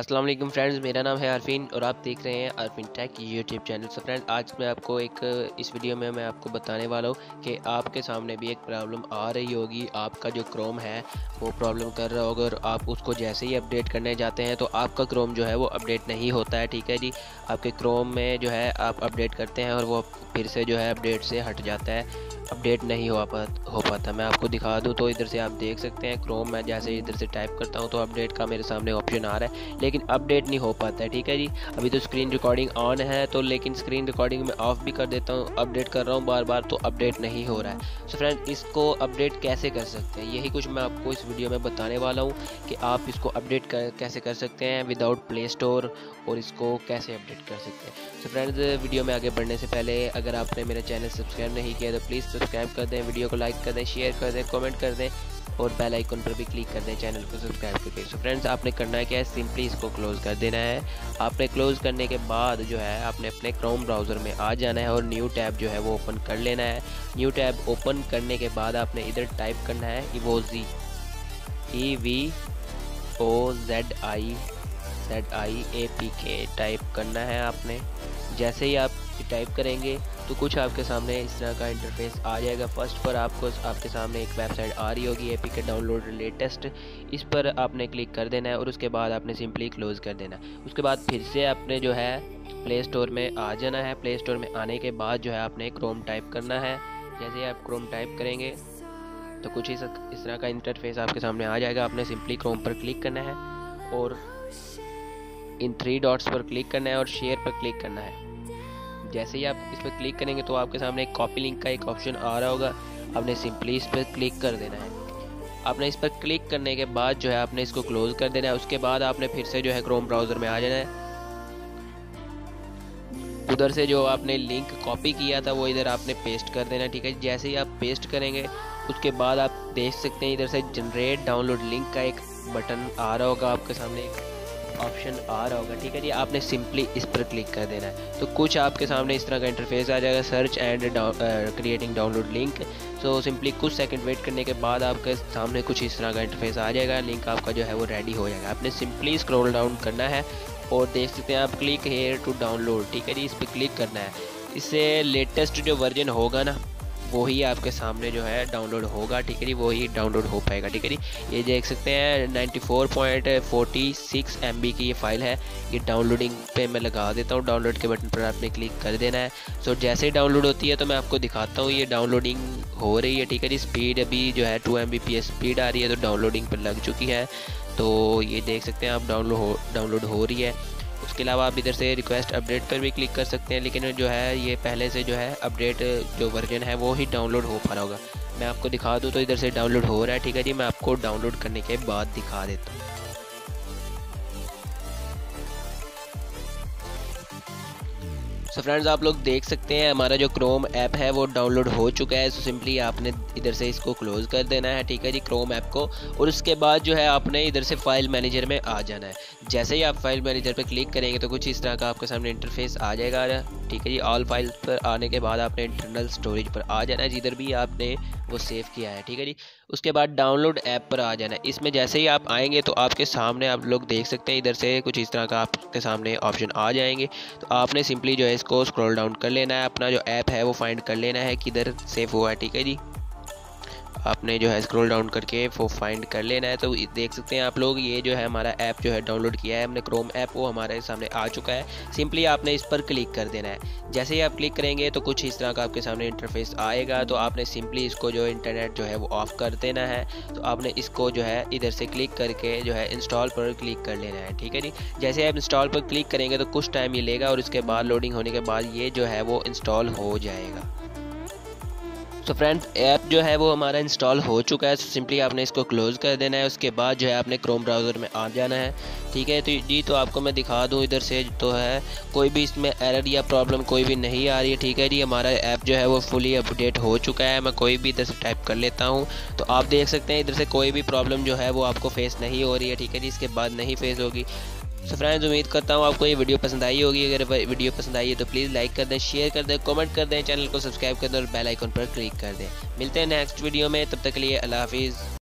अस्सलाम वालेकुम फ्रेंड्स, मेरा नाम है अरफीन और आप देख रहे हैं Arfeen tech YouTube channel. So friends, आज मैं आपको इस वीडियो में मैं आपको बताने वाला हूँ कि आपके सामने भी एक प्रॉब्लम आ रही होगी। आपका जो क्रोम है वो प्रॉब्लम कर रहा होगा और आप उसको जैसे ही अपडेट करने जाते हैं तो आपका क्रोम जो है वो अपडेट नहीं होता है। ठीक है जी, आपके क्रोम में जो है आप अपडेट करते हैं और वो फिर से जो है अपडेट से हट जाता है, अपडेट नहीं हो पाता। मैं आपको दिखा दूं तो इधर से आप देख सकते हैं क्रोम में जैसे इधर से टाइप करता हूं तो अपडेट का मेरे सामने ऑप्शन आ रहा है, लेकिन अपडेट नहीं हो पाता है। ठीक है जी, अभी तो स्क्रीन रिकॉर्डिंग ऑन है तो लेकिन स्क्रीन रिकॉर्डिंग में ऑफ भी कर देता हूं, अपडेट कर रहा हूं बार बार तो अपडेट नहीं हो रहा है। सो फ्रेंड, इसको अपडेट कैसे कर सकते हैं, यही कुछ मैं आपको इस वीडियो में बताने वाला हूँ कि आप इसको अपडेट कैसे कर सकते हैं विदाउट प्ले स्टोर और इसको कैसे अपडेट कर सकते हैं। सो फ्रेंड्स, वीडियो में आगे बढ़ने से पहले अगर आपने मेरा चैनल सब्सक्राइब नहीं किया तो प्लीज़ सब्सक्राइब कर दें, वीडियो को लाइक कर दें, शेयर कर दें, कमेंट कर दें और बेल आइकन पर भी क्लिक कर दें चैनल को सब्सक्राइब करके। सो फ्रेंड्स, आपने करना है क्या है, सिंपली इसको क्लोज़ कर देना है। आपने क्लोज़ करने के बाद जो है आपने अपने क्रोम ब्राउज़र में आ जाना है और न्यू टैब जो है वो ओपन कर लेना है। न्यू टैब ओपन करने के बाद आपने इधर टाइप करना है इवोजी, EVOZIAPK टाइप करना है आपने। जैसे ही आप टाइप करेंगे तो कुछ आपके सामने इस तरह का इंटरफेस आ जाएगा। फर्स्ट पर आपको आपके सामने एक वेबसाइट आ रही होगी APK डाउनलोड लेटेस्ट, इस पर आपने क्लिक कर देना है और उसके बाद आपने सिंपली क्लोज़ कर देना है। उसके बाद फिर से आपने जो है प्ले स्टोर में आ जाना है। प्ले स्टोर में आने के बाद जो है आपने क्रोम टाइप करना है। जैसे ही आप क्रोम टाइप करेंगे तो कुछ इस तरह का इंटरफेस आपके सामने आ जाएगा। आपने सिंपली क्रोम पर क्लिक करना है और इन 3 डॉट्स पर क्लिक करना है और शेयर पर क्लिक करना है। जैसे ही आप इस पर क्लिक करेंगे तो आपके सामने एक कॉपी लिंक का एक ऑप्शन आ रहा होगा, आपने सिंपली इस पर क्लिक कर देना है। आपने इस पर क्लिक करने के बाद जो है आपने इसको क्लोज कर देना है। उसके बाद आपने फिर से जो है क्रोम ब्राउज़र में आ जाना है। उधर से जो आपने लिंक कॉपी किया था वो इधर आपने पेस्ट कर देना है। ठीक है, जैसे ही आप पेस्ट करेंगे उसके बाद आप देख सकते हैं इधर से जनरेट डाउनलोड लिंक का एक बटन आ रहा होगा, आपके सामने एक ऑप्शन आ रहा होगा। ठीक है जी, आपने सिंपली इस पर क्लिक कर देना है तो कुछ आपके सामने इस तरह का इंटरफेस आ जाएगा, search and creating download link. So simply कुछ सेकंड वेट करने के बाद आपके सामने कुछ इस तरह का इंटरफेस आ जाएगा, लिंक आपका जो है वो रेडी हो जाएगा। आपने सिंपली स्क्रॉल डाउन करना है और देख सकते हैं आप क्लिक हेयर टू डाउनलोड। ठीक है जी, इस पर क्लिक करना है। इससे लेटेस्ट जो वर्जन होगा ना वही आपके सामने जो है डाउनलोड होगा। ठीक है जी, वही डाउनलोड हो पाएगा। ठीक है जी, ये देख सकते हैं 94.46 MB की ये फाइल है। ये डाउनलोडिंग पे मैं लगा देता हूँ, डाउनलोड के बटन पर आपने क्लिक कर देना है। सो जैसे ही डाउनलोड होती है तो मैं आपको दिखाता हूँ, ये डाउनलोडिंग हो रही है। ठीक है जी, स्पीड अभी जो है 2 Mbps स्पीड आ रही है तो डाउनलोडिंग पर लग चुकी है। तो ये देख सकते हैं आप डाउनलोड हो रही है। उसके अलावा आप इधर से रिक्वेस्ट अपडेट पर भी क्लिक कर सकते हैं, लेकिन जो है ये पहले से जो है अपडेट जो वर्जन है वो ही डाउनलोड हो पा रहा होगा। मैं आपको दिखा दूँ तो इधर से डाउनलोड हो रहा है। ठीक है जी, मैं आपको डाउनलोड करने के बाद दिखा देता हूँ। सो फ्रेंड्स, आप लोग देख सकते हैं हमारा जो क्रोम ऐप है वो डाउनलोड हो चुका है। सो सिंपली आपने इधर से इसको क्लोज़ कर देना है। ठीक है जी, क्रोम ऐप को, और उसके बाद जो है आपने इधर से फाइल मैनेजर में आ जाना है। जैसे ही आप फाइल मैनेजर पर क्लिक करेंगे तो कुछ इस तरह का आपके सामने इंटरफेस आ जाएगा। ठीक है जी, ऑल फाइल्स पर आने के बाद आपने इंटरनल स्टोरेज पर आ जाना है जिधर भी आपने वो सेव किया है। ठीक है जी, उसके बाद डाउनलोड ऐप पर आ जाना है। इसमें जैसे ही आप आएंगे तो आपके सामने आप लोग देख सकते हैं इधर से कुछ इस तरह का आपके सामने ऑप्शन आ जाएंगे। तो आपने सिंपली जो है इसको स्क्रॉल डाउन कर लेना है, अपना जो ऐप है वो फाइंड कर लेना है किधर सेव हुआ है। ठीक है जी, आपने जो है स्क्रॉल डाउन करके वो फाइंड कर लेना है। तो देख सकते हैं आप लोग ये जो है हमारा ऐप जो है डाउनलोड किया है हमने क्रोम ऐप, वो हमारे सामने आ चुका है। सिंपली आपने इस पर क्लिक कर देना है। जैसे ही आप क्लिक करेंगे तो कुछ इस तरह का आपके सामने इंटरफेस आएगा। तो आपने सिंपली इसको जो इंटरनेट जो है वो ऑफ कर देना है। तो आपने इसको जो है इधर से क्लिक करके जो है इंस्टॉल पर क्लिक कर लेना है। ठीक है जी, जैसे आप इंस्टॉल पर क्लिक करेंगे तो कुछ टाइम ये लेगा और इसके बाद लोडिंग होने के बाद ये जो है वो इंस्टॉल हो जाएगा। सो फ्रेंड्स, ऐप जो है वो हमारा इंस्टॉल हो चुका है। सिंपली आपने इसको क्लोज़ कर देना है। उसके बाद जो है आपने क्रोम ब्राउज़र में आ जाना है। ठीक है तो जी, तो आपको मैं दिखा दूँ इधर से तो है कोई भी इसमें एरर या प्रॉब्लम कोई भी नहीं आ रही है। ठीक है जी, हमारा ऐप जो है वो फुली अपडेट हो चुका है। मैं कोई भी इधर से टाइप कर लेता हूँ तो आप देख सकते हैं इधर से कोई भी प्रॉब्लम जो है वो आपको फेस नहीं हो रही है। ठीक है जी, इसके बाद नहीं फेस होगी। सो फ्रेंड्स, उम्मीद करता हूँ आपको ये वीडियो पसंद आई होगी। अगर वीडियो पसंद आई है तो प्लीज़ लाइक कर दें, शेयर कर दें, कमेंट कर दें, चैनल को सब्सक्राइब कर दें और बेल आइकन पर क्लिक कर दें। मिलते हैं नेक्स्ट वीडियो में, तब तक के लिए अल्लाह हाफिज़।